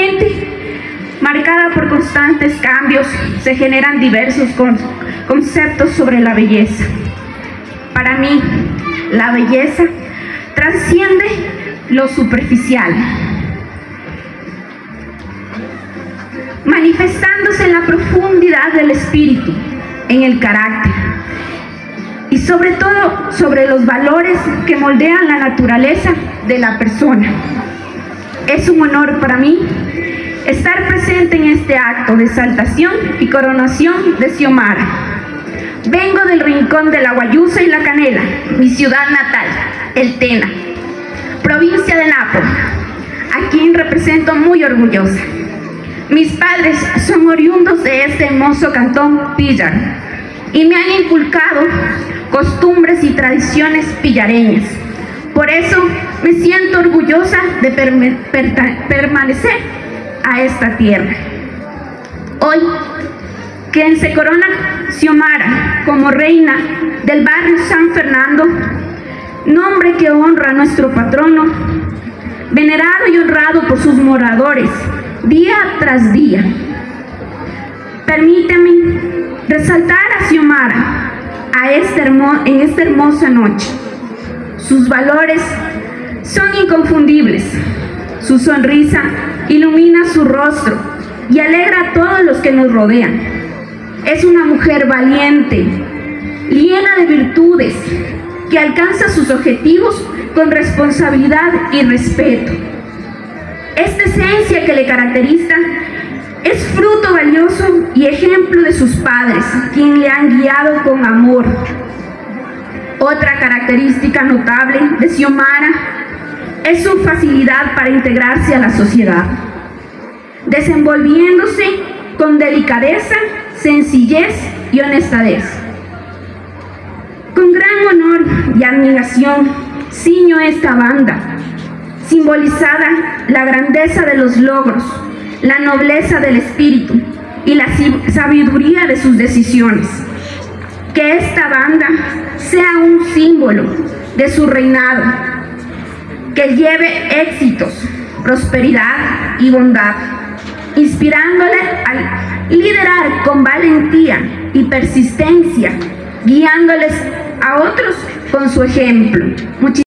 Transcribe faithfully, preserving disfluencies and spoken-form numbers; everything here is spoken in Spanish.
mente, marcada por constantes cambios, se generan diversos con conceptos sobre la belleza. Para mí, la belleza trasciende lo superficial, manifestándose en la profundidad del espíritu, en el carácter y sobre todo sobre los valores que moldean la naturaleza de la persona. Es un honor para mí estar presente en este acto de exaltación y coronación de Xiomara. Vengo del rincón de la Guayusa y la Canela, mi ciudad natal, El Tena, provincia de Napo, a quien represento muy orgullosa. Mis padres son oriundos de este hermoso cantón Pillar y me han inculcado costumbres y tradiciones pillareñas. Por eso me siento orgullosa de permanecer a esta tierra. Hoy, quien se corona Xiomara como reina del barrio San Fernando, nombre que honra a nuestro patrono, venerado y honrado por sus moradores día tras día. Permíteme resaltar a Xiomara a este hermo- en esta hermosa noche. Sus valores son inconfundibles. Su sonrisa ilumina su rostro y alegra a todos los que nos rodean. Es una mujer valiente, llena de virtudes, que alcanza sus objetivos con responsabilidad y respeto. Esta esencia que le caracteriza es fruto valioso y ejemplo de sus padres, quienes le han guiado con amor. Otra característica notable de Xiomara es su facilidad para integrarse a la sociedad, desenvolviéndose con delicadeza, sencillez y honestidad. Con gran honor y admiración ciño esta banda, simbolizada la grandeza de los logros, la nobleza del espíritu y la sabiduría de sus decisiones. Que esta banda sea un símbolo de su reinado, que lleve éxitos, prosperidad y bondad, inspirándole a liderar con valentía y persistencia, guiándoles a otros con su ejemplo. Muchísimas